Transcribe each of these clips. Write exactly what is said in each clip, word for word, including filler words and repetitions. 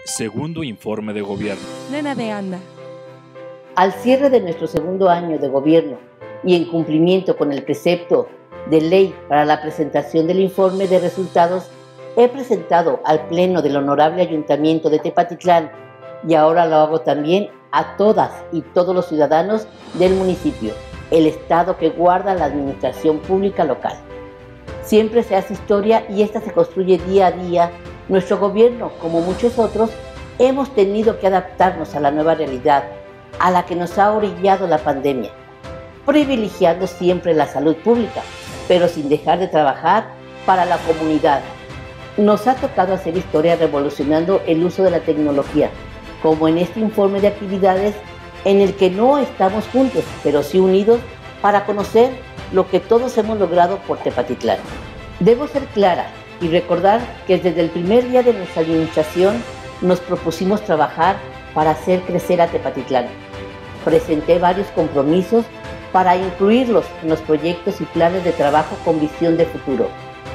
Segundo informe de gobierno. Nena de Anda. Al cierre de nuestro segundo año de gobierno y en cumplimiento con el precepto de ley para la presentación del informe de resultados, he presentado al Pleno del Honorable Ayuntamiento de Tepatitlán, y ahora lo hago también a todas y todos los ciudadanos del municipio, el Estado que guarda la administración pública local. Siempre se hace historia y esta se construye día a día. Nuestro gobierno, como muchos otros, hemos tenido que adaptarnos a la nueva realidad a la que nos ha orillado la pandemia, privilegiando siempre la salud pública, pero sin dejar de trabajar para la comunidad. Nos ha tocado hacer historia revolucionando el uso de la tecnología, como en este informe de actividades en el que no estamos juntos, pero sí unidos para conocer lo que todos hemos logrado por Tepatitlán. Debo ser clara y recordar que desde el primer día de nuestra administración nos propusimos trabajar para hacer crecer a Tepatitlán. Presenté varios compromisos para incluirlos en los proyectos y planes de trabajo con visión de futuro.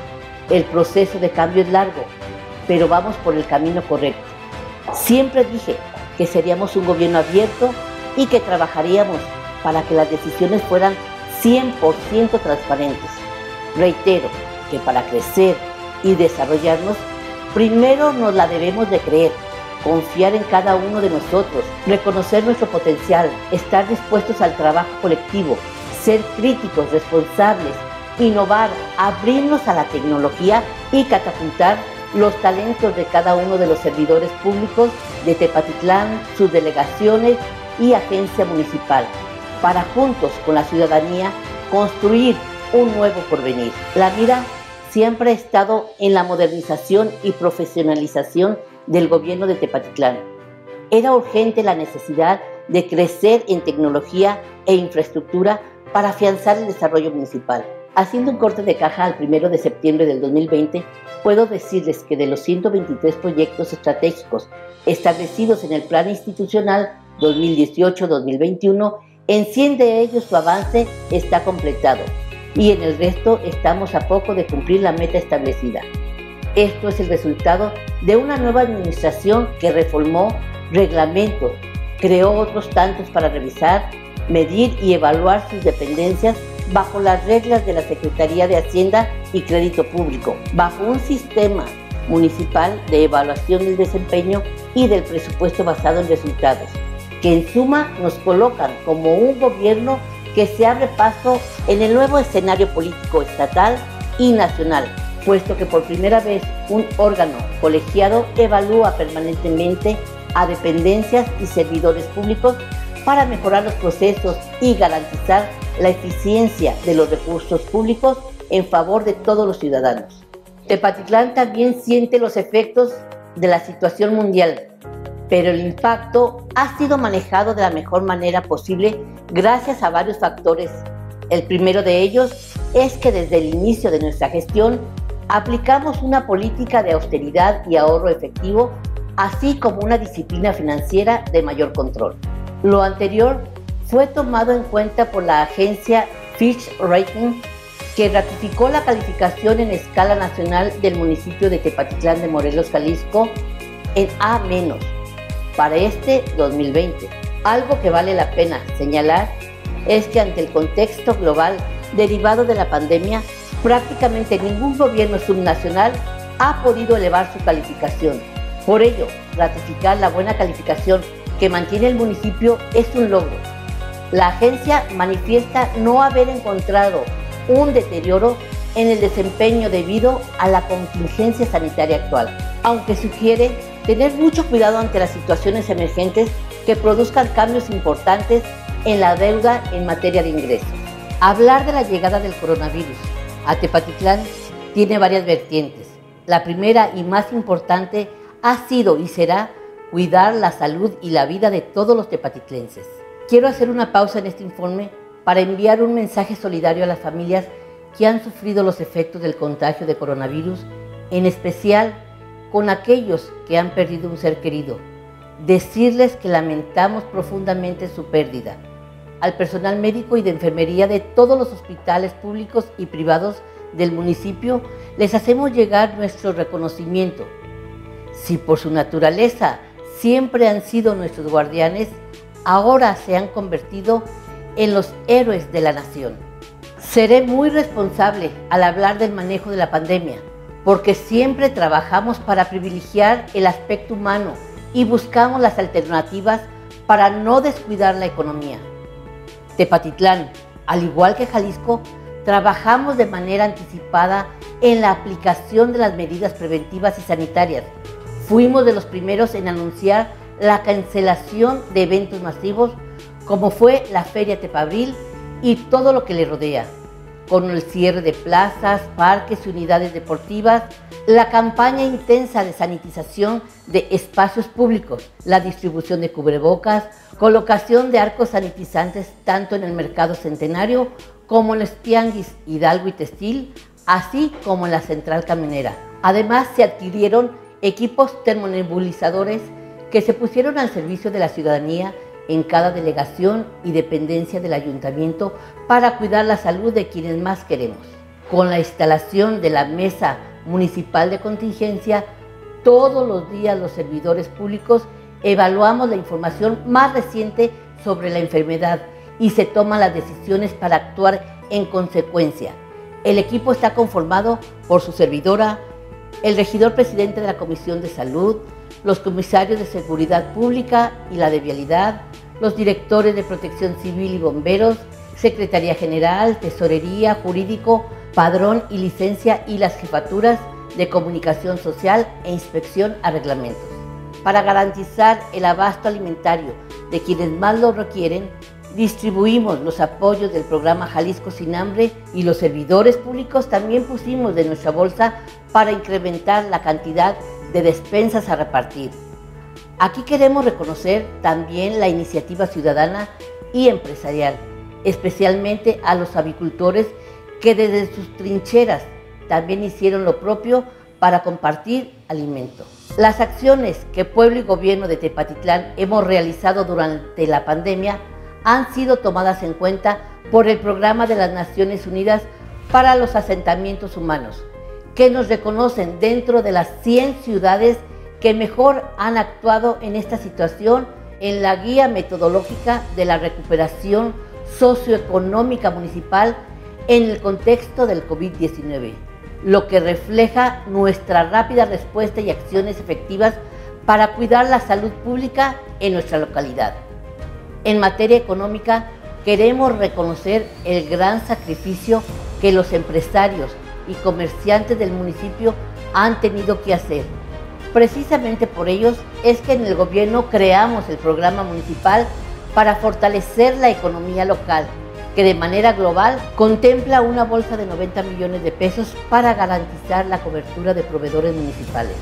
El proceso de cambio es largo, pero vamos por el camino correcto. Siempre dije que seríamos un gobierno abierto y que trabajaríamos para que las decisiones fueran cien por ciento transparentes. Reitero que para crecer y desarrollarnos, primero nos la debemos de creer, confiar en cada uno de nosotros, reconocer nuestro potencial, estar dispuestos al trabajo colectivo, ser críticos, responsables, innovar, abrirnos a la tecnología y catapultar los talentos de cada uno de los servidores públicos de Tepatitlán, sus delegaciones y agencia municipal, para juntos con la ciudadanía construir un nuevo porvenir. La mira siempre ha estado en la modernización y profesionalización del gobierno de Tepatitlán. Era urgente la necesidad de crecer en tecnología e infraestructura para afianzar el desarrollo municipal. Haciendo un corte de caja al primero de septiembre del dos mil veinte, puedo decirles que de los ciento veintitrés proyectos estratégicos establecidos en el Plan Institucional dos mil dieciocho a dos mil veintiuno, en cien de ellos su avance está completado y en el resto estamos a poco de cumplir la meta establecida. Esto es el resultado de una nueva administración que reformó reglamentos, creó otros tantos para revisar, medir y evaluar sus dependencias bajo las reglas de la Secretaría de Hacienda y Crédito Público, bajo un sistema municipal de evaluación del desempeño y del presupuesto basado en resultados, que en suma nos colocan como un gobierno que se abre paso en el nuevo escenario político estatal y nacional, puesto que por primera vez un órgano colegiado evalúa permanentemente a dependencias y servidores públicos para mejorar los procesos y garantizar la eficiencia de los recursos públicos en favor de todos los ciudadanos. Tepatitlán también siente los efectos de la situación mundial, pero el impacto ha sido manejado de la mejor manera posible gracias a varios factores. El primero de ellos es que desde el inicio de nuestra gestión aplicamos una política de austeridad y ahorro efectivo, así como una disciplina financiera de mayor control. Lo anterior fue tomado en cuenta por la agencia Fitch Ratings, que ratificó la calificación en escala nacional del municipio de Tepatitlán de Morelos, Jalisco, en A menos para este dos mil veinte. Algo que vale la pena señalar es que ante el contexto global derivado de la pandemia, prácticamente ningún gobierno subnacional ha podido elevar su calificación. Por ello, ratificar la buena calificación que mantiene el municipio es un logro. La agencia manifiesta no haber encontrado un deterioro en el desempeño debido a la contingencia sanitaria actual, aunque sugiere tener mucho cuidado ante las situaciones emergentes que produzcan cambios importantes en la deuda en materia de ingresos. Hablar de la llegada del coronavirus a Tepatitlán tiene varias vertientes. La primera y más importante ha sido y será cuidar la salud y la vida de todos los tepatitlenses. Quiero hacer una pausa en este informe para enviar un mensaje solidario a las familias que han sufrido los efectos del contagio de coronavirus, en especial con aquellos que han perdido un ser querido. Decirles que lamentamos profundamente su pérdida. Al personal médico y de enfermería de todos los hospitales públicos y privados del municipio, les hacemos llegar nuestro reconocimiento. Si por su naturaleza siempre han sido nuestros guardianes, ahora se han convertido en los héroes de la nación. Seré muy responsable al hablar del manejo de la pandemia, porque siempre trabajamos para privilegiar el aspecto humano y buscamos las alternativas para no descuidar la economía. Tepatitlán, al igual que Jalisco, trabajamos de manera anticipada en la aplicación de las medidas preventivas y sanitarias. Fuimos de los primeros en anunciar la cancelación de eventos masivos, como fue la Feria Tepabril y todo lo que le rodea, con el cierre de plazas, parques y unidades deportivas, la campaña intensa de sanitización de espacios públicos, la distribución de cubrebocas, colocación de arcos sanitizantes tanto en el Mercado Centenario como en los tianguis Hidalgo y Textil, así como en la Central Camionera. Además, se adquirieron equipos termonebulizadores que se pusieron al servicio de la ciudadanía en cada delegación y dependencia del ayuntamiento para cuidar la salud de quienes más queremos. Con la instalación de la Mesa Municipal de Contingencia, todos los días los servidores públicos evaluamos la información más reciente sobre la enfermedad y se toman las decisiones para actuar en consecuencia. El equipo está conformado por su servidora, el regidor presidente de la Comisión de Salud, los comisarios de Seguridad Pública y la de Vialidad, los directores de Protección Civil y Bomberos, Secretaría General, Tesorería, Jurídico, Padrón y Licencia y las jefaturas de Comunicación Social e Inspección a Reglamentos. Para garantizar el abasto alimentario de quienes más lo requieren, distribuimos los apoyos del programa Jalisco Sin Hambre y los servidores públicos también pusimos de nuestra bolsa para incrementar la cantidad de despensas a repartir. Aquí queremos reconocer también la iniciativa ciudadana y empresarial, especialmente a los avicultores que desde sus trincheras también hicieron lo propio para compartir alimento. Las acciones que pueblo y gobierno de Tepatitlán hemos realizado durante la pandemia han sido tomadas en cuenta por el Programa de las Naciones Unidas para los Asentamientos Humanos, que nos reconocen dentro de las cien ciudades que mejor han actuado en esta situación en la guía metodológica de la recuperación socioeconómica municipal en el contexto del COVID diecinueve, lo que refleja nuestra rápida respuesta y acciones efectivas para cuidar la salud pública en nuestra localidad. En materia económica, queremos reconocer el gran sacrificio que los empresarios y comerciantes del municipio han tenido que hacer. Precisamente por ellos es que en el gobierno creamos el programa municipal para fortalecer la economía local, que de manera global contempla una bolsa de noventa millones de pesos para garantizar la cobertura de proveedores municipales,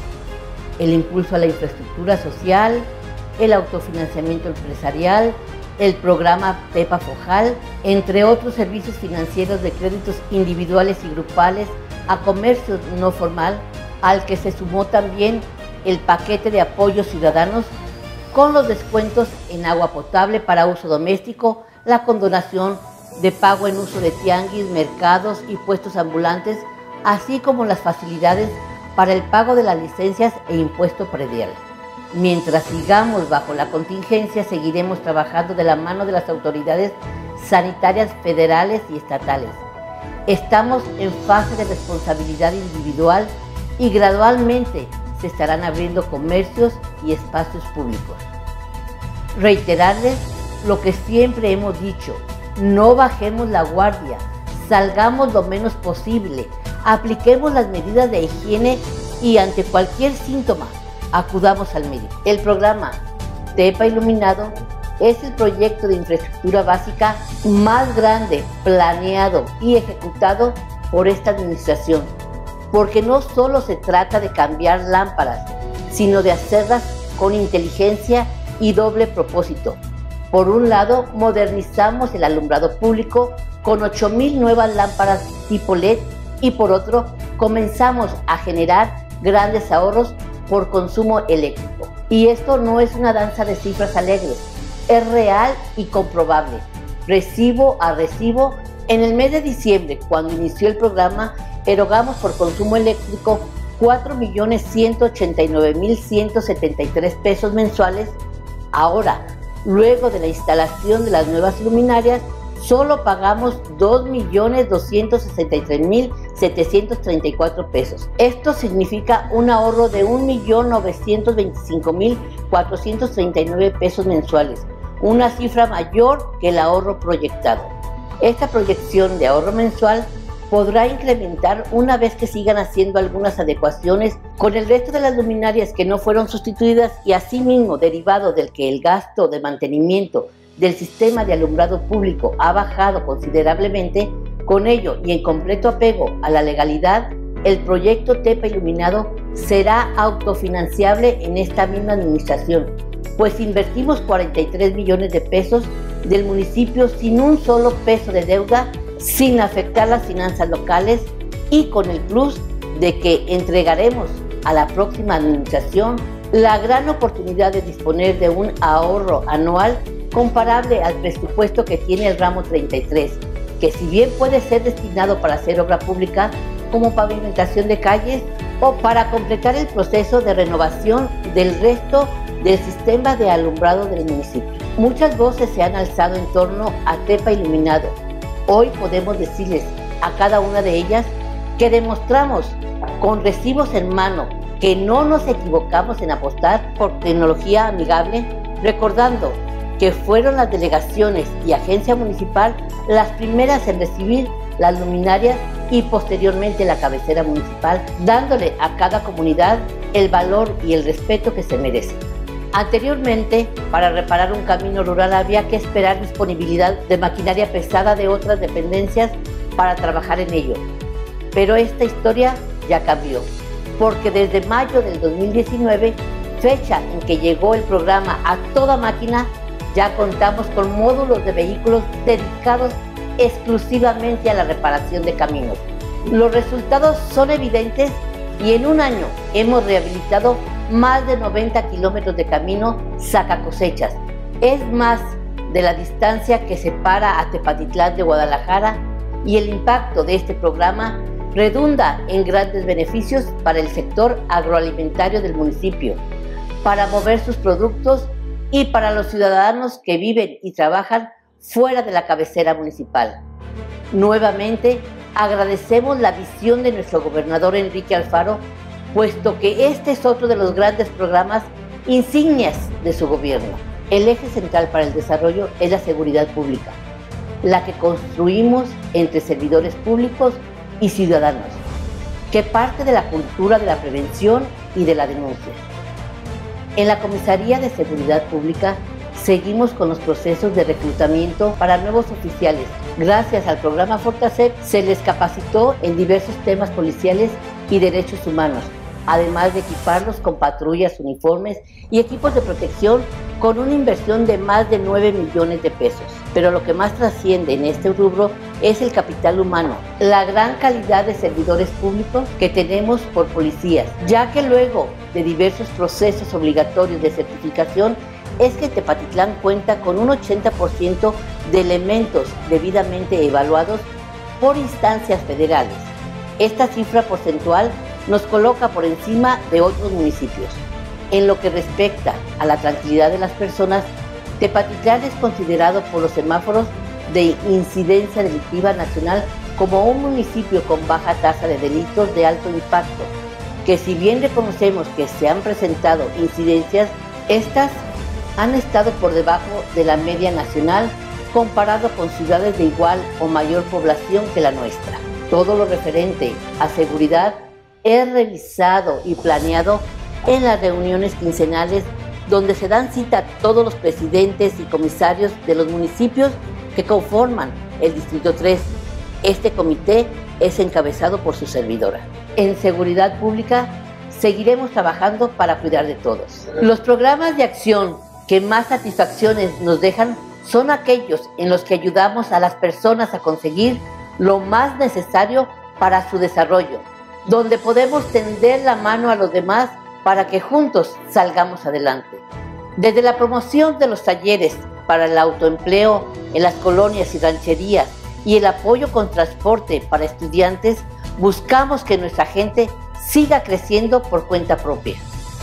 el impulso a la infraestructura social, el autofinanciamiento empresarial, el programa Tepafojal, entre otros servicios financieros de créditos individuales y grupales a comercio no formal, al que se sumó también el paquete de apoyos ciudadanos con los descuentos en agua potable para uso doméstico, la condonación de pago en uso de tianguis, mercados y puestos ambulantes, así como las facilidades para el pago de las licencias e impuesto predial. Mientras sigamos bajo la contingencia, seguiremos trabajando de la mano de las autoridades sanitarias federales y estatales. Estamos en fase de responsabilidad individual y gradualmente se estarán abriendo comercios y espacios públicos. Reiterarles lo que siempre hemos dicho: no bajemos la guardia, salgamos lo menos posible, apliquemos las medidas de higiene y ante cualquier síntoma acudamos al médico. El programa Tepa Iluminado es el proyecto de infraestructura básica más grande, planeado y ejecutado por esta administración, porque no solo se trata de cambiar lámparas, sino de hacerlas con inteligencia y doble propósito. Por un lado, modernizamos el alumbrado público con ocho mil nuevas lámparas tipo L E D y por otro, comenzamos a generar grandes ahorros por consumo eléctrico. Y esto no es una danza de cifras alegres, es real y comprobable. Recibo a recibo, en el mes de diciembre, cuando inició el programa, erogamos por consumo eléctrico cuatro millones ciento ochenta y nueve mil ciento setenta y tres pesos mensuales. Ahora, luego de la instalación de las nuevas luminarias, solo pagamos dos millones doscientos sesenta y tres mil setecientos treinta y cuatro pesos. Esto significa un ahorro de un millón novecientos veinticinco mil cuatrocientos treinta y nueve pesos mensuales, una cifra mayor que el ahorro proyectado. Esta proyección de ahorro mensual podrá incrementar una vez que sigan haciendo algunas adecuaciones con el resto de las luminarias que no fueron sustituidas, y asimismo, derivado del que el gasto de mantenimiento del sistema de alumbrado público ha bajado considerablemente. Con ello y en completo apego a la legalidad, el proyecto Tepa Iluminado será autofinanciable en esta misma administración, pues invertimos cuarenta y tres millones de pesos del municipio sin un solo peso de deuda, sin afectar las finanzas locales, y con el plus de que entregaremos a la próxima administración la gran oportunidad de disponer de un ahorro anual comparable al presupuesto que tiene el ramo treinta y tres, que si bien puede ser destinado para hacer obra pública como pavimentación de calles o para completar el proceso de renovación del resto del sistema de alumbrado del municipio. Muchas voces se han alzado en torno a Tepa Iluminado. Hoy podemos decirles a cada una de ellas que demostramos con recibos en mano que no nos equivocamos en apostar por tecnología amigable, recordando que fueron las delegaciones y agencia municipal las primeras en recibir las luminarias y posteriormente la cabecera municipal, dándole a cada comunidad el valor y el respeto que se merece. Anteriormente, para reparar un camino rural había que esperar disponibilidad de maquinaria pesada de otras dependencias para trabajar en ello. Pero esta historia ya cambió, porque desde mayo del dos mil diecinueve, fecha en que llegó el programa A Toda Máquina, ya contamos con módulos de vehículos dedicados exclusivamente a la reparación de caminos. Los resultados son evidentes y en un año hemos rehabilitado más de noventa kilómetros de camino sacacosechas. Es más de la distancia que separa a Tepatitlán de Guadalajara, y el impacto de este programa redunda en grandes beneficios para el sector agroalimentario del municipio, para mover sus productos y para los ciudadanos que viven y trabajan fuera de la cabecera municipal. Nuevamente, agradecemos la visión de nuestro gobernador Enrique Alfaro, puesto que este es otro de los grandes programas insignias de su gobierno. El eje central para el desarrollo es la seguridad pública, la que construimos entre servidores públicos y ciudadanos, que parte de la cultura de la prevención y de la denuncia. En la Comisaría de Seguridad Pública seguimos con los procesos de reclutamiento para nuevos oficiales. Gracias al programa Fortasec se les capacitó en diversos temas policiales y derechos humanos, además de equiparlos con patrullas, uniformes y equipos de protección con una inversión de más de nueve millones de pesos. Pero lo que más trasciende en este rubro es el capital humano, la gran calidad de servidores públicos que tenemos por policías, ya que luego de diversos procesos obligatorios de certificación es que Tepatitlán cuenta con un ochenta por ciento de elementos debidamente evaluados por instancias federales. Esta cifra porcentual nos coloca por encima de otros municipios. En lo que respecta a la tranquilidad de las personas, Tepatitlán es considerado por los semáforos de incidencia delictiva nacional como un municipio con baja tasa de delitos de alto impacto, que si bien reconocemos que se han presentado incidencias, estas han estado por debajo de la media nacional comparado con ciudades de igual o mayor población que la nuestra. Todo lo referente a seguridad es revisado y planeado en las reuniones quincenales donde se dan cita todos los presidentes y comisarios de los municipios que conforman el Distrito tres. Este comité es encabezado por su servidora. En seguridad pública seguiremos trabajando para cuidar de todos. Los programas de acción que más satisfacciones nos dejan son aquellos en los que ayudamos a las personas a conseguir lo más necesario para su desarrollo, donde podemos tender la mano a los demás para que juntos salgamos adelante. Desde la promoción de los talleres para el autoempleo en las colonias y rancherías y el apoyo con transporte para estudiantes, buscamos que nuestra gente siga creciendo por cuenta propia.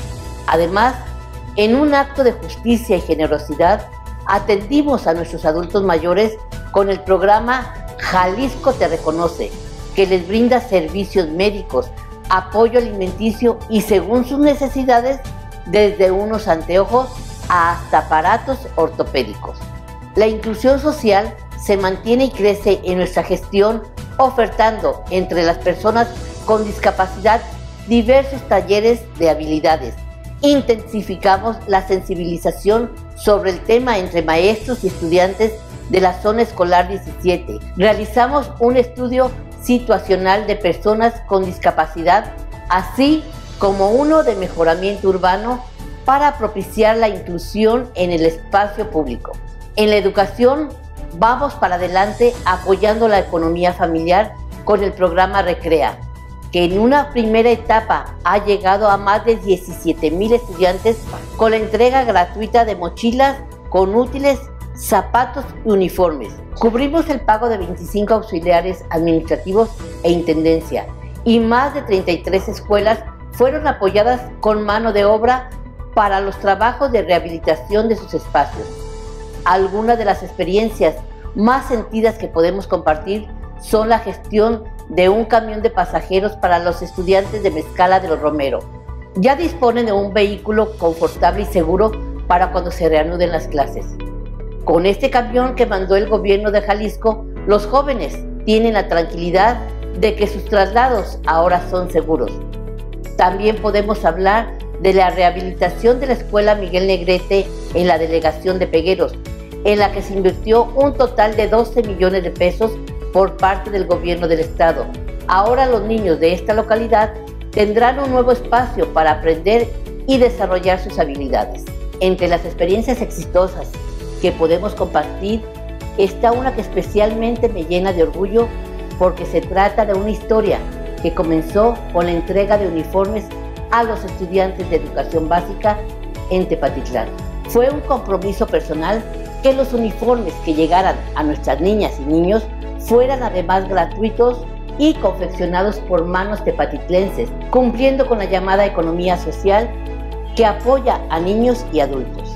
Además, en un acto de justicia y generosidad, atendimos a nuestros adultos mayores con el programa Jalisco Te Reconoce, que les brinda servicios médicos, apoyo alimenticio y, según sus necesidades, desde unos anteojos hasta aparatos ortopédicos. La inclusión social se mantiene y crece en nuestra gestión, ofertando entre las personas con discapacidad diversos talleres de habilidades. Intensificamos la sensibilización sobre el tema entre maestros y estudiantes de la zona escolar diecisiete. Realizamos un estudio situacional de personas con discapacidad, así como uno de mejoramiento urbano para propiciar la inclusión en el espacio público. En la educación, vamos para adelante apoyando la economía familiar con el programa Recrea, que en una primera etapa ha llegado a más de diecisiete mil estudiantes con la entrega gratuita de mochilas con útiles, zapatos y uniformes. Cubrimos el pago de veinticinco auxiliares administrativos e intendencia, y más de treinta y tres escuelas fueron apoyadas con mano de obra para los trabajos de rehabilitación de sus espacios. Algunas de las experiencias más sentidas que podemos compartir son la gestión de un camión de pasajeros para los estudiantes de Mezcala de los Romero. Ya disponen de un vehículo confortable y seguro para cuando se reanuden las clases. Con este camión que mandó el gobierno de Jalisco, los jóvenes tienen la tranquilidad de que sus traslados ahora son seguros. También podemos hablar de la rehabilitación de la Escuela Miguel Negrete en la delegación de Pegueros, en la que se invirtió un total de doce millones de pesos por parte del gobierno del estado. Ahora los niños de esta localidad tendrán un nuevo espacio para aprender y desarrollar sus habilidades. Entre las experiencias exitosas que podemos compartir está una que especialmente me llena de orgullo, porque se trata de una historia que comenzó con la entrega de uniformes a los estudiantes de educación básica en Tepatitlán. Fue un compromiso personal que los uniformes que llegaran a nuestras niñas y niños fueran además gratuitos y confeccionados por manos tepatitlenses, cumpliendo con la llamada economía social que apoya a niños y adultos.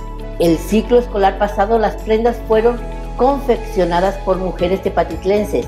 El ciclo escolar pasado, las prendas fueron confeccionadas por mujeres tepatitlenses.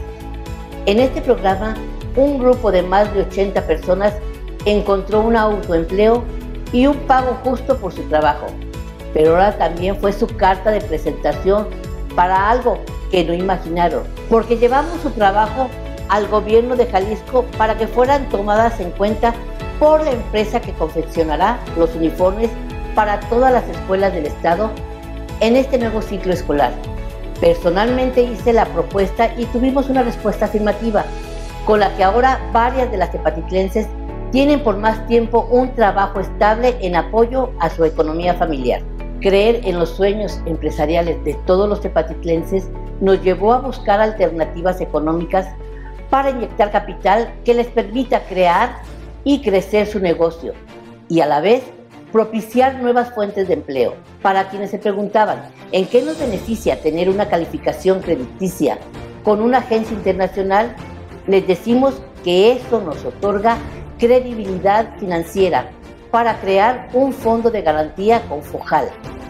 En este programa, un grupo de más de ochenta personas encontró un autoempleo y un pago justo por su trabajo, pero ahora también fue su carta de presentación para algo que no imaginaron, porque llevamos su trabajo al gobierno de Jalisco para que fueran tomadas en cuenta por la empresa que confeccionará los uniformes para todas las escuelas del estado en este nuevo ciclo escolar. Personalmente hice la propuesta y tuvimos una respuesta afirmativa, con la que ahora varias de las tepatitlenses tienen por más tiempo un trabajo estable en apoyo a su economía familiar. Creer en los sueños empresariales de todos los tepatitlenses nos llevó a buscar alternativas económicas para inyectar capital que les permita crear y crecer su negocio, y a la vez propiciar nuevas fuentes de empleo. Para quienes se preguntaban en qué nos beneficia tener una calificación crediticia con una agencia internacional, les decimos que eso nos otorga credibilidad financiera para crear un fondo de garantía con FOJAL,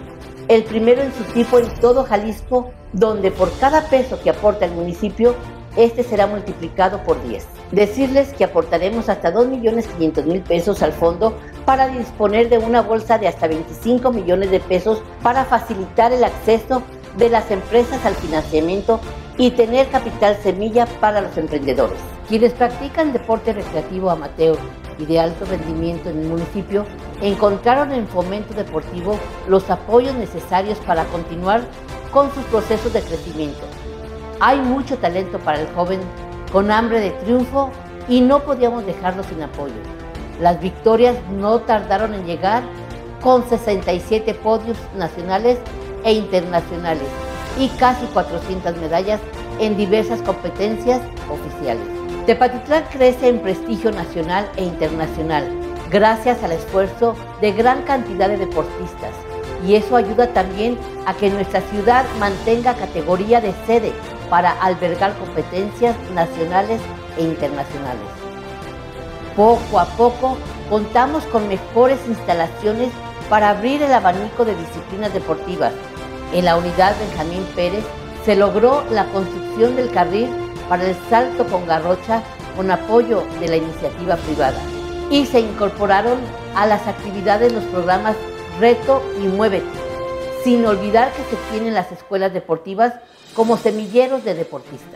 el primero en su tipo en todo Jalisco, donde por cada peso que aporta el municipio, este será multiplicado por diez. Decirles que aportaremos hasta dos millones quinientos mil pesos al fondo para disponer de una bolsa de hasta veinticinco millones de pesos para facilitar el acceso de las empresas al financiamiento y tener capital semilla para los emprendedores. Quienes practican deporte recreativo amateur y de alto rendimiento en el municipio encontraron en Fomento Deportivo los apoyos necesarios para continuar con sus procesos de crecimiento. Hay mucho talento para el joven con hambre de triunfo y no podíamos dejarlo sin apoyo. Las victorias no tardaron en llegar, con sesenta y siete podios nacionales e internacionales y casi cuatrocientas medallas en diversas competencias oficiales. Tepatitlán crece en prestigio nacional e internacional gracias al esfuerzo de gran cantidad de deportistas, y eso ayuda también a que nuestra ciudad mantenga categoría de sede para albergar competencias nacionales e internacionales. Poco a poco contamos con mejores instalaciones para abrir el abanico de disciplinas deportivas. En la unidad Benjamín Pérez se logró la construcción del carril para el salto con garrocha con apoyo de la iniciativa privada y se incorporaron a las actividades los programas Reto y Muévete, sin olvidar que se tienen las escuelas deportivas como semilleros de deportistas.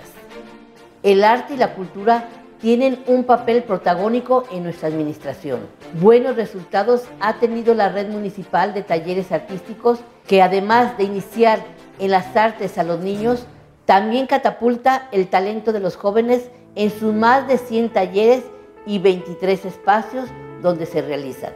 El arte y la cultura tienen un papel protagónico en nuestra administración. Buenos resultados ha tenido la red municipal de talleres artísticos que, además de iniciar en las artes a los niños, también catapulta el talento de los jóvenes en sus más de cien talleres y veintitrés espacios donde se realizan.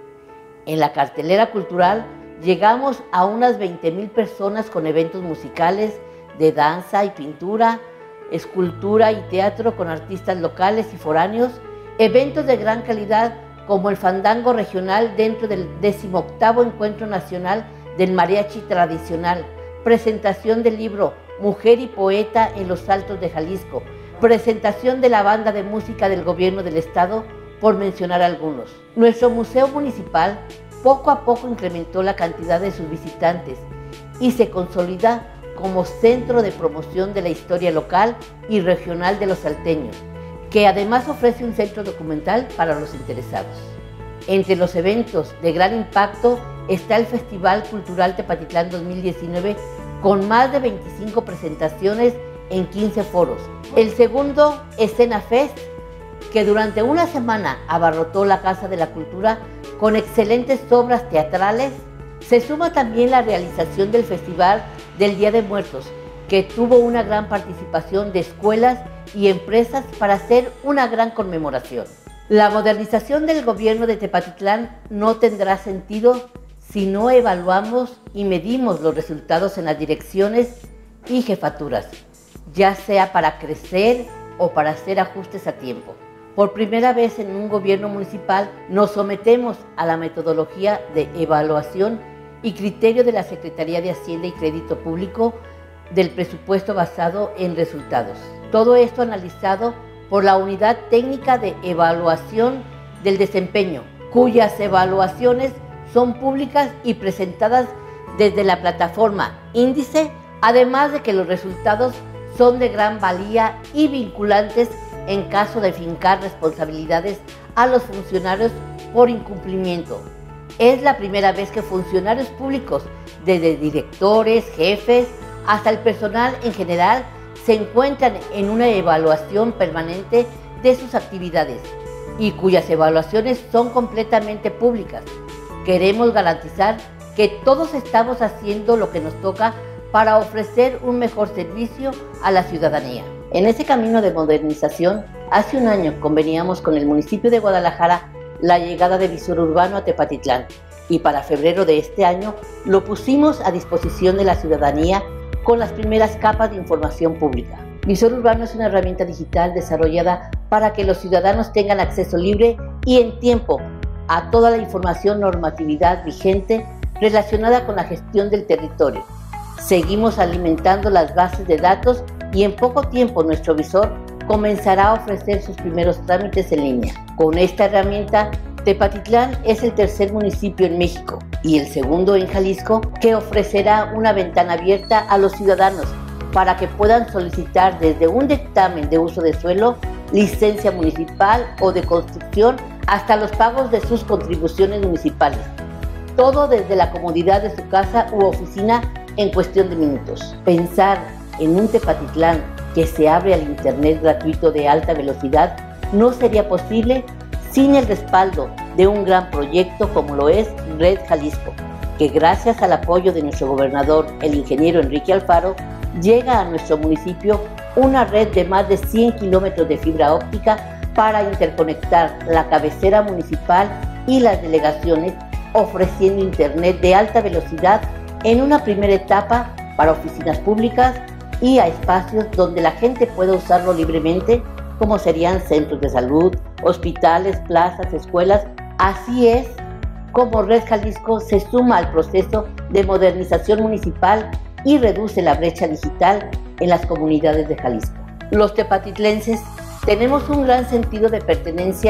En la cartelera cultural llegamos a unas veinte mil personas con eventos musicales, de danza y pintura, escultura y teatro con artistas locales y foráneos, eventos de gran calidad como el fandango regional dentro del decimoctavo Encuentro Nacional del Mariachi Tradicional, presentación del libro Mujer y Poeta en los Altos de Jalisco, presentación de la banda de música del gobierno del estado, por mencionar algunos. Nuestro museo municipal poco a poco incrementó la cantidad de sus visitantes y se consolida como centro de promoción de la historia local y regional de los salteños, que además ofrece un centro documental para los interesados. Entre los eventos de gran impacto está el Festival Cultural Tepatitlán dos mil diecinueve, con más de veinticinco presentaciones en quince foros. El segundo, Escena Fest, que durante una semana abarrotó la Casa de la Cultura con excelentes obras teatrales. Se suma también la realización del Festival del Día de Muertos, que tuvo una gran participación de escuelas y empresas para hacer una gran conmemoración. La modernización del gobierno de Tepatitlán no tendrá sentido si no evaluamos y medimos los resultados en las direcciones y jefaturas, ya sea para crecer o para hacer ajustes a tiempo. Por primera vez en un gobierno municipal nos sometemos a la metodología de evaluación y criterio de la Secretaría de Hacienda y Crédito Público del presupuesto basado en resultados. Todo esto analizado por la Unidad Técnica de Evaluación del Desempeño, cuyas evaluaciones son públicas y presentadas desde la plataforma Índice, además de que los resultados son de gran valía y vinculantes en caso de fincar responsabilidades a los funcionarios por incumplimiento. Es la primera vez que funcionarios públicos, desde directores, jefes, hasta el personal en general, se encuentran en una evaluación permanente de sus actividades y cuyas evaluaciones son completamente públicas. Queremos garantizar que todos estamos haciendo lo que nos toca para ofrecer un mejor servicio a la ciudadanía. En ese camino de modernización, hace un año conveníamos con el municipio de Guadalajara la llegada de Visor Urbano a Tepatitlán y para febrero de este año lo pusimos a disposición de la ciudadanía con las primeras capas de información pública. Visor Urbano es una herramienta digital desarrollada para que los ciudadanos tengan acceso libre y en tiempo a toda la información normatividad vigente relacionada con la gestión del territorio. Seguimos alimentando las bases de datos y en poco tiempo nuestro visor comenzará a ofrecer sus primeros trámites en línea. Con esta herramienta, Tepatitlán es el tercer municipio en México y el segundo en Jalisco que ofrecerá una ventana abierta a los ciudadanos para que puedan solicitar desde un dictamen de uso de suelo, licencia municipal o de construcción hasta los pagos de sus contribuciones municipales. Todo desde la comodidad de su casa u oficina en cuestión de minutos. Pensar en un Tepatitlán que se abre al internet gratuito de alta velocidad no sería posible sin el respaldo de un gran proyecto como lo es Red Jalisco, que gracias al apoyo de nuestro gobernador, el ingeniero Enrique Alfaro, llega a nuestro municipio una red de más de cien kilómetros de fibra óptica para interconectar la cabecera municipal y las delegaciones, ofreciendo internet de alta velocidad en una primera etapa para oficinas públicas y a espacios donde la gente pueda usarlo libremente, como serían centros de salud, hospitales, plazas, escuelas. Así es como Red Jalisco se suma al proceso de modernización municipal y reduce la brecha digital en las comunidades de Jalisco. Los tepatitlenses tenemos un gran sentido de pertenencia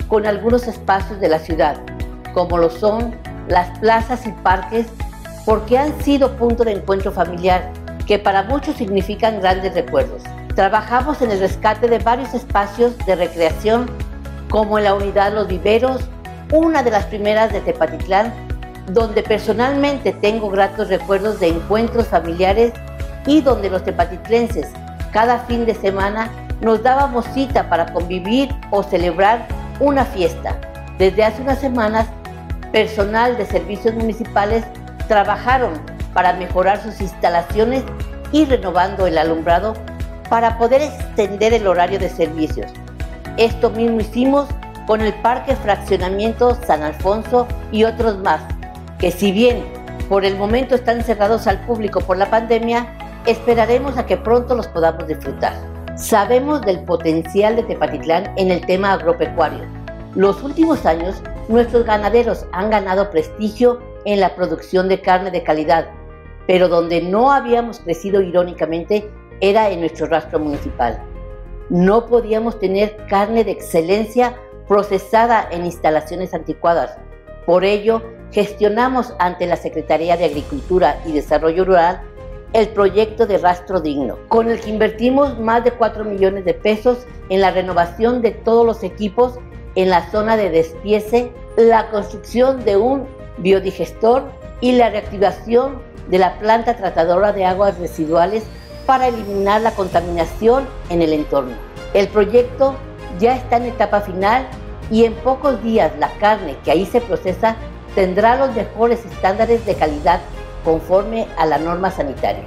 con algunos espacios de la ciudad, como lo son las plazas y parques, porque han sido punto de encuentro familiar que para muchos significan grandes recuerdos. Trabajamos en el rescate de varios espacios de recreación, como en la unidad Los Viveros, una de las primeras de Tepatitlán, donde personalmente tengo gratos recuerdos de encuentros familiares y donde los tepatitlenses cada fin de semana nos dábamos cita para convivir o celebrar una fiesta. Desde hace unas semanas, personal de servicios municipales trabajaron para mejorar sus instalaciones y renovando el alumbrado para poder extender el horario de servicios. Esto mismo hicimos con el Parque Fraccionamiento San Alfonso y otros más, que si bien por el momento están cerrados al público por la pandemia, esperaremos a que pronto los podamos disfrutar. Sabemos del potencial de Tepatitlán en el tema agropecuario. Los últimos años, nuestros ganaderos han ganado prestigio en la producción de carne de calidad, pero donde no habíamos crecido irónicamente era en nuestro rastro municipal. No podíamos tener carne de excelencia procesada en instalaciones anticuadas. Por ello, gestionamos ante la Secretaría de Agricultura y Desarrollo Rural el proyecto de Rastro Digno, con el que invertimos más de cuatro millones de pesos en la renovación de todos los equipos en la zona de despiece, la construcción de un biodigestor y la reactivación de la planta tratadora de aguas residuales para eliminar la contaminación en el entorno. El proyecto ya está en etapa final y en pocos días la carne que ahí se procesa tendrá los mejores estándares de calidad conforme a la norma sanitaria.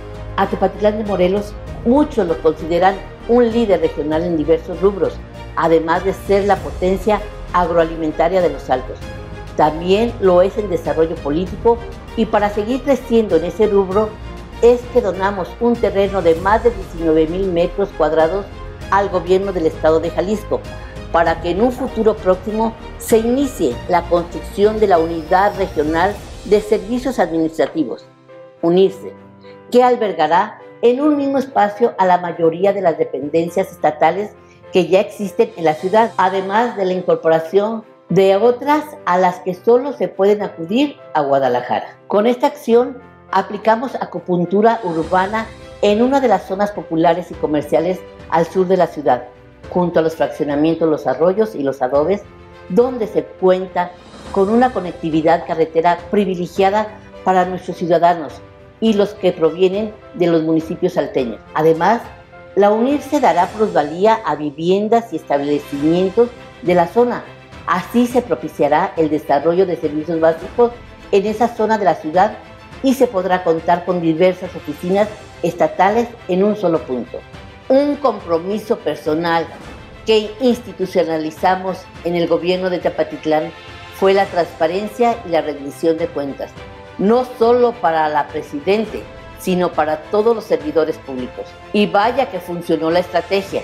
A Tepatitlán de Morelos, muchos lo consideran un líder regional en diversos rubros, además de ser la potencia agroalimentaria de los Altos. También lo es en desarrollo político, y para seguir creciendo en ese rubro es que donamos un terreno de más de diecinueve mil metros cuadrados al gobierno del estado de Jalisco, para que en un futuro próximo se inicie la construcción de la Unidad Regional de Servicios Administrativos, UNIRSE, que albergará en un mismo espacio a la mayoría de las dependencias estatales que ya existen en la ciudad, además de la incorporación de otras a las que solo se pueden acudir a Guadalajara. Con esta acción aplicamos acupuntura urbana en una de las zonas populares y comerciales al sur de la ciudad, junto a los fraccionamientos Los Arroyos y Los Adobes, donde se cuenta con una conectividad carretera privilegiada para nuestros ciudadanos y los que provienen de los municipios salteños. Además, la UNIRSE dará plusvalía a viviendas y establecimientos de la zona. Así se propiciará el desarrollo de servicios básicos en esa zona de la ciudad y se podrá contar con diversas oficinas estatales en un solo punto. Un compromiso personal que institucionalizamos en el gobierno de Tepatitlán fue la transparencia y la rendición de cuentas, no solo para la Presidente, sino para todos los servidores públicos. Y vaya que funcionó la estrategia.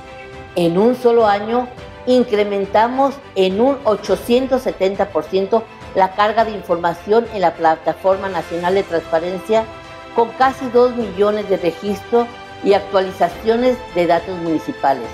En un solo año incrementamos en un ochocientos setenta por ciento la carga de información en la Plataforma Nacional de Transparencia, con casi dos millones de registros y actualizaciones de datos municipales.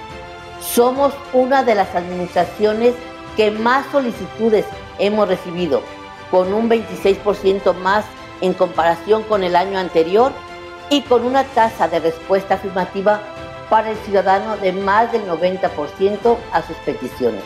Somos una de las administraciones que más solicitudes hemos recibido, con un veintiséis por ciento más en comparación con el año anterior y con una tasa de respuesta afirmativa para el ciudadano de más del noventa por ciento a sus peticiones.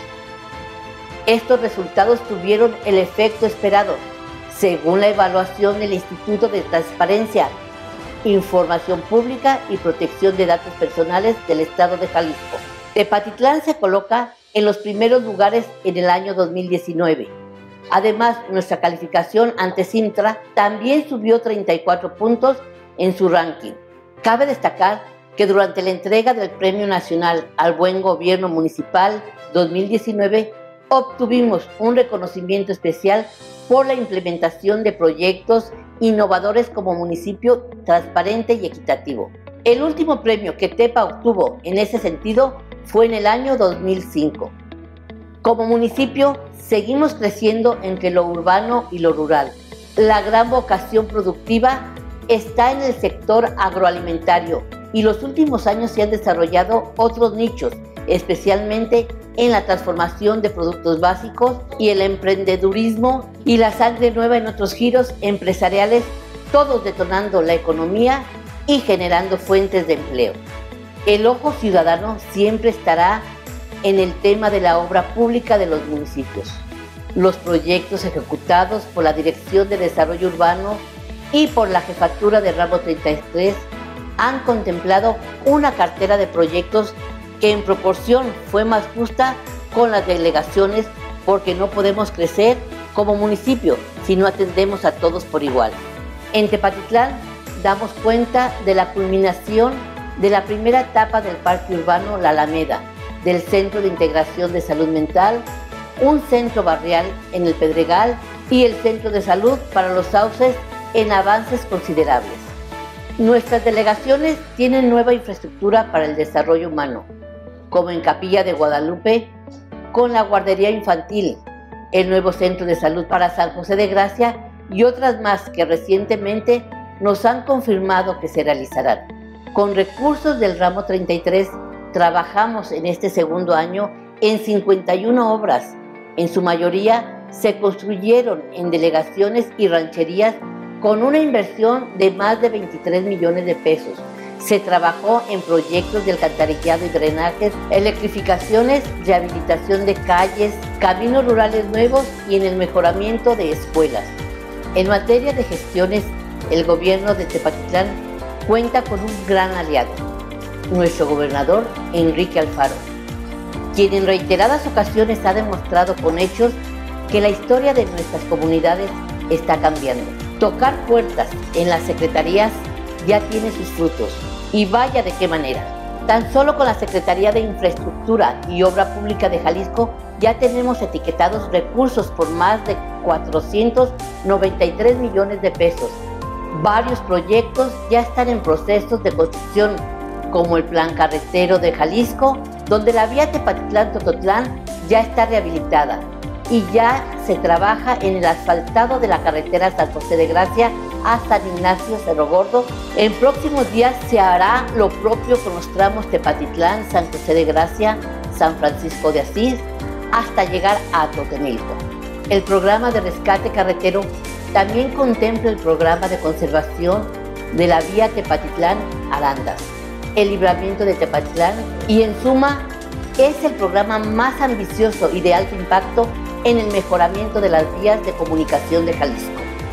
Estos resultados tuvieron el efecto esperado, según la evaluación del Instituto de Transparencia, Información Pública y Protección de Datos Personales del Estado de Jalisco. Tepatitlán se coloca en los primeros lugares en el año dos mil diecinueve. Además, nuestra calificación ante Cintra también subió treinta y cuatro puntos en su ranking. Cabe destacar que durante la entrega del Premio Nacional al Buen Gobierno Municipal dos mil diecinueve obtuvimos un reconocimiento especial por la implementación de proyectos innovadores como municipio transparente y equitativo. El último premio que Tepa obtuvo en ese sentido fue en el año dos mil cinco. Como municipio, seguimos creciendo entre lo urbano y lo rural. La gran vocación productiva está en el sector agroalimentario y los últimos años se han desarrollado otros nichos, especialmente en la transformación de productos básicos y el emprendedurismo y la sangre nueva en otros giros empresariales, todos detonando la economía y generando fuentes de empleo. El ojo ciudadano siempre estará en el tema de la obra pública de los municipios. Los proyectos ejecutados por la Dirección de Desarrollo Urbano y por la Jefatura de Ramo treinta y tres han contemplado una cartera de proyectos que en proporción fue más justa con las delegaciones, porque no podemos crecer como municipio si no atendemos a todos por igual. En Tepatitlán damos cuenta de la culminación de la primera etapa del Parque Urbano La Alameda, del Centro de Integración de Salud Mental, un centro barrial en el Pedregal y el Centro de Salud para los Sauces en avances considerables. Nuestras delegaciones tienen nueva infraestructura para el desarrollo humano, como en Capilla de Guadalupe, con la guardería infantil, el nuevo Centro de Salud para San José de Gracia y otras más que recientemente nos han confirmado que se realizarán. Con recursos del Ramo treinta y tres, trabajamos en este segundo año en cincuenta y una obras. En su mayoría se construyeron en delegaciones y rancherías con una inversión de más de veintitrés millones de pesos. Se trabajó en proyectos de alcantarillado y drenajes, electrificaciones, rehabilitación de calles, caminos rurales nuevos y en el mejoramiento de escuelas. En materia de gestiones, el gobierno de Tepatitlán cuenta con un gran aliado, nuestro gobernador Enrique Alfaro, quien en reiteradas ocasiones ha demostrado con hechos que la historia de nuestras comunidades está cambiando. Tocar puertas en las secretarías ya tiene sus frutos, y vaya de qué manera. Tan solo con la Secretaría de Infraestructura y Obra Pública de Jalisco ya tenemos etiquetados recursos por más de cuatrocientos noventa y tres millones de pesos. Varios proyectos ya están en procesos de construcción, como el Plan Carretero de Jalisco, donde la vía Tepatitlán-Tototlán ya está rehabilitada y ya se trabaja en el asfaltado de la carretera San José de Gracia a San Ignacio Cerro Gordo. En próximos días se hará lo propio con los tramos Tepatitlán, San José de Gracia, San Francisco de Asís, hasta llegar a Totonilco. El programa de rescate carretero también contempla el programa de conservación de la vía Tepatitlán-Arandas, el libramiento de Tepatitlán, y en suma es el programa más ambicioso y de alto impacto en el mejoramiento de las vías de comunicación de Jalisco.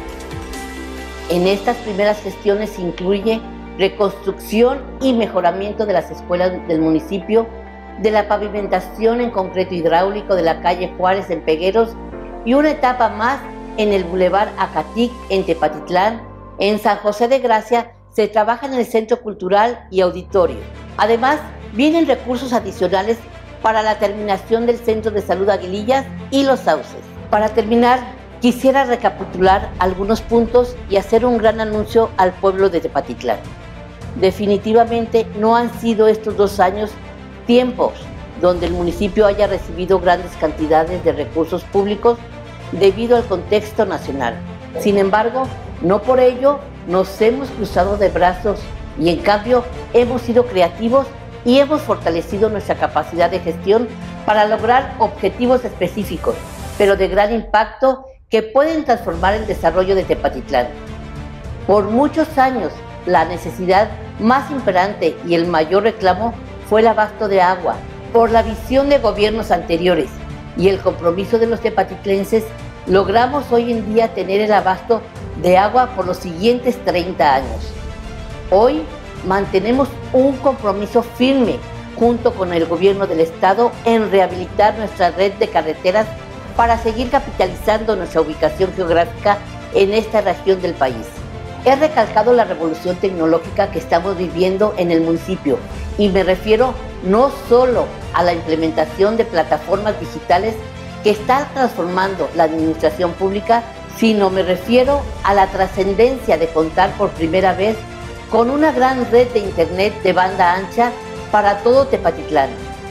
En estas primeras gestiones se incluye reconstrucción y mejoramiento de las escuelas del municipio, de la pavimentación en concreto hidráulico de la calle Juárez en Pegueros y una etapa más en el Boulevard Acatic en Tepatitlán. En San José de Gracia se trabaja en el Centro Cultural y Auditorio. Además, vienen recursos adicionales para la terminación del Centro de Salud Aguilillas y Los Sauces. Para terminar, quisiera recapitular algunos puntos y hacer un gran anuncio al pueblo de Tepatitlán. Definitivamente no han sido estos dos años tiempos donde el municipio haya recibido grandes cantidades de recursos públicos debido al contexto nacional. Sin embargo, no por ello nos hemos cruzado de brazos y en cambio hemos sido creativos y hemos fortalecido nuestra capacidad de gestión para lograr objetivos específicos, pero de gran impacto que pueden transformar el desarrollo de Tepatitlán. Por muchos años, la necesidad más imperante y el mayor reclamo fue el abasto de agua. Por la visión de gobiernos anteriores y el compromiso de los tepatitlenses, logramos hoy en día tener el abasto de agua por los siguientes treinta años. Hoy mantenemos un compromiso firme junto con el gobierno del estado en rehabilitar nuestra red de carreteras para seguir capitalizando nuestra ubicación geográfica en esta región del país. He recalcado la revolución tecnológica que estamos viviendo en el municipio y me refiero no solo a la implementación de plataformas digitales que están transformando la administración pública, sino me refiero a la trascendencia de contar por primera vez con una gran red de internet de banda ancha para todo Tepatitlán.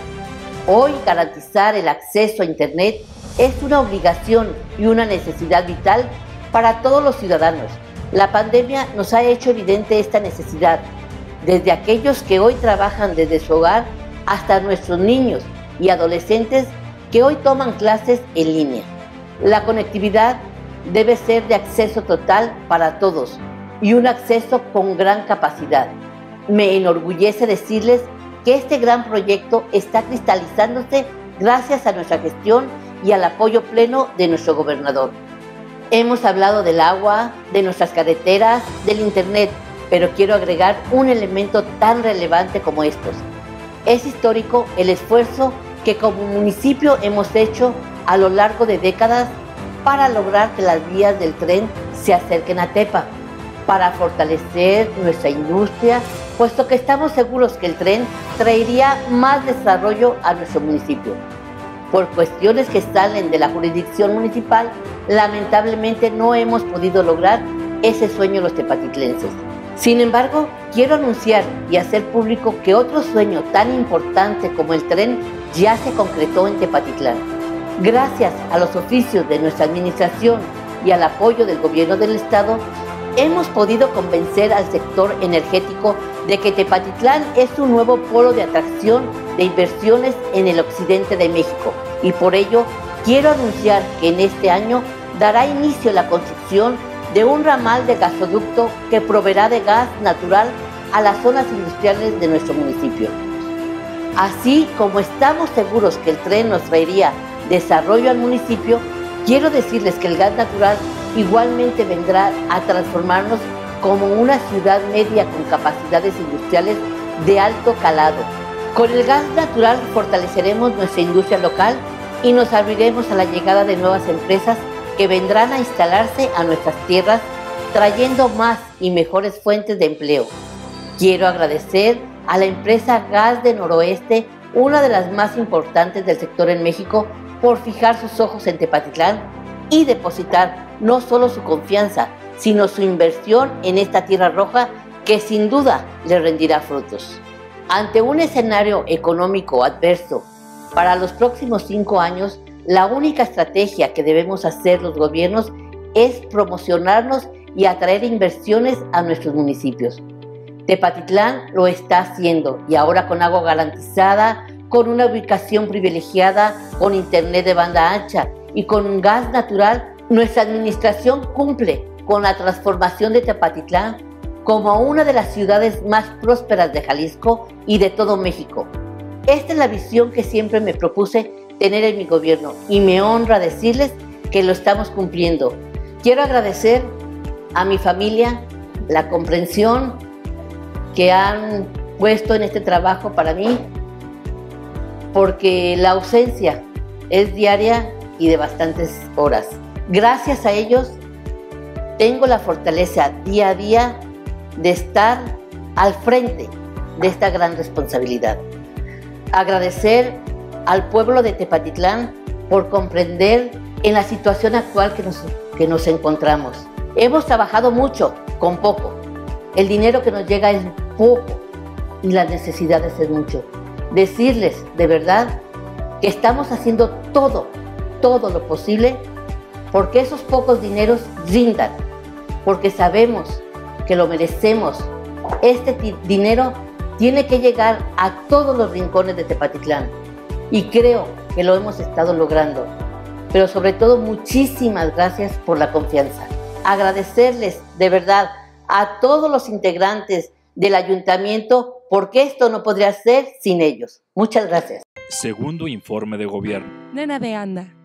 Hoy garantizar el acceso a internet es una obligación y una necesidad vital para todos los ciudadanos. La pandemia nos ha hecho evidente esta necesidad, desde aquellos que hoy trabajan desde su hogar hasta nuestros niños y adolescentes que hoy toman clases en línea. La conectividad debe ser de acceso total para todos y un acceso con gran capacidad. Me enorgullece decirles que este gran proyecto está cristalizándose gracias a nuestra gestión y al apoyo pleno de nuestro gobernador. Hemos hablado del agua, de nuestras carreteras, del internet, pero quiero agregar un elemento tan relevante como estos. Es histórico el esfuerzo que como municipio hemos hecho a lo largo de décadas para lograr que las vías del tren se acerquen a Tepa, para fortalecer nuestra industria, puesto que estamos seguros que el tren traería más desarrollo a nuestro municipio. Por cuestiones que salen de la jurisdicción municipal, lamentablemente no hemos podido lograr ese sueño los tepatitlenses. Sin embargo, quiero anunciar y hacer público que otro sueño tan importante como el tren ya se concretó en Tepatitlán. Gracias a los oficios de nuestra administración y al apoyo del gobierno del estado, hemos podido convencer al sector energético de que Tepatitlán es un nuevo polo de atracción de inversiones en el occidente de México, y por ello quiero anunciar que en este año dará inicio la construcción de un ramal de gasoducto que proveerá de gas natural a las zonas industriales de nuestro municipio. Así como estamos seguros que el tren nos traería desarrollo al municipio, quiero decirles que el gas natural igualmente vendrá a transformarnos como una ciudad media con capacidades industriales de alto calado. Con el gas natural fortaleceremos nuestra industria local y nos abriremos a la llegada de nuevas empresas que vendrán a instalarse a nuestras tierras, trayendo más y mejores fuentes de empleo. Quiero agradecer a la empresa Gas de Noroeste, una de las más importantes del sector en México, por fijar sus ojos en Tepatitlán y depositar no solo su confianza, sino su inversión en esta tierra roja que sin duda le rendirá frutos. Ante un escenario económico adverso para los próximos cinco años, la única estrategia que debemos hacer los gobiernos es promocionarnos y atraer inversiones a nuestros municipios. Tepatitlán lo está haciendo, y ahora con agua garantizada, con una ubicación privilegiada, con internet de banda ancha y con gas natural, nuestra administración cumple con la transformación de Tepatitlán como una de las ciudades más prósperas de Jalisco y de todo México. Esta es la visión que siempre me propuse tener en mi gobierno, y me honra decirles que lo estamos cumpliendo. Quiero agradecer a mi familia la comprensión que han puesto en este trabajo para mí, porque la ausencia es diaria y de bastantes horas. Gracias a ellos tengo la fortaleza día a día de estar al frente de esta gran responsabilidad. Agradecer al pueblo de Tepatitlán por comprender en la situación actual que nos, que nos encontramos. Hemos trabajado mucho con poco. El dinero que nos llega es poco y las necesidades es mucho. Decirles de verdad que estamos haciendo todo, todo lo posible porque esos pocos dineros rindan, porque sabemos que lo merecemos. Este dinero tiene que llegar a todos los rincones de Tepatitlán, y creo que lo hemos estado logrando. Pero sobre todo, muchísimas gracias por la confianza. Agradecerles de verdad a todos los integrantes del ayuntamiento, porque esto no podría ser sin ellos. Muchas gracias. Segundo informe de gobierno. Nena de Anda.